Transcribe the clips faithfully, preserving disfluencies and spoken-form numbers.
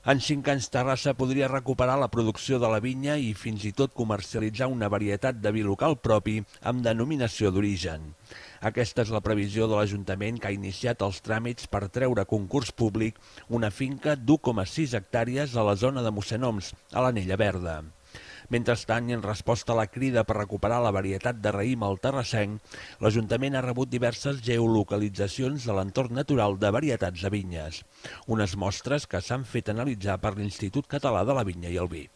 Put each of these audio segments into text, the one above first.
En cinc anys Terrassa podria recuperar la producció de la vinya i fins i tot comercialitzar una varietat de vi local propi amb denominació d'origen. Aquesta és la previsió de l'Ajuntament, que ha iniciat els tràmits per treure a concurs públic una finca d'u coma sis hectàrees a la zona de Mossenoms, a l'Anella Verda. Mentrestant, i en resposta a la crida per recuperar la varietat de raïm al terrassenc, l'Ajuntament ha rebut diverses geolocalitzacions de l'entorn natural de varietats de vinyes, unes mostres que s'han fet analitzar per l'Institut Català de la Vinya i el Vi.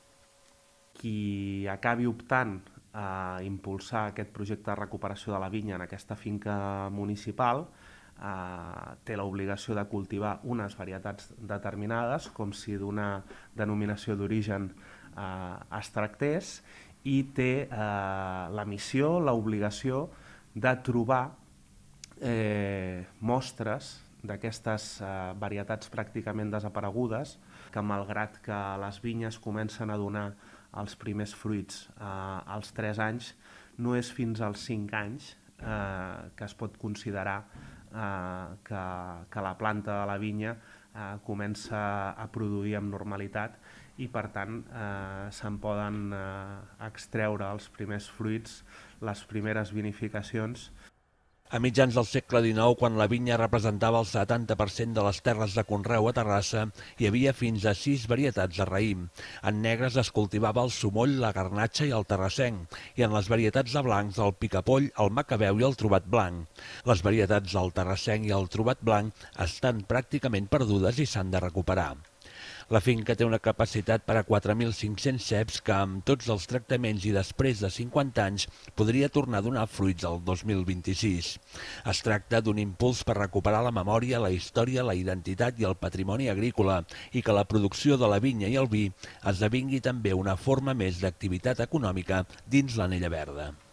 Qui acabi optant a impulsar aquest projecte de recuperació de la vinya en aquesta finca municipal eh, té l'obligació de cultivar unes varietats determinades, com si d'una denominació d'origen eh, es tractés, i té eh, la missió, l'obligació de trobar eh, mostres d'aquestes eh, varietats pràcticament desaparegudes, que malgrat que les vinyes comencen a donar els primers fruits eh, als tres anys, no és fins als cinc anys eh, que es pot considerar eh, que, que la planta de la vinya eh, comença a produir amb normalitat i per tant eh, se'n poden eh, extreure els primers fruits, les primeres vinificacions. A mitjans del segle dinou, quan la vinya representava el setanta per cent de les terres de conreu a Terrassa, hi havia fins a sis varietats de raïm. En negres es cultivava el sumoll, la garnatxa i el terrassenc, i en les varietats de blancs el picapoll, el macabeu i el trobat blanc. Les varietats del terrassenc i el trobat blanc estan pràcticament perdudes i s'han de recuperar. La finca té una capacitat per a quatre mil cinc-cents ceps que, amb tots els tractaments i després de cinquanta anys, podria tornar a donar fruits el dos mil vint-i-sis. Es tracta d'un impuls per recuperar la memòria, la història, la identitat i el patrimoni agrícola i que la producció de la vinya i el vi esdevingui també una forma més d'activitat econòmica dins l'Anella Verda.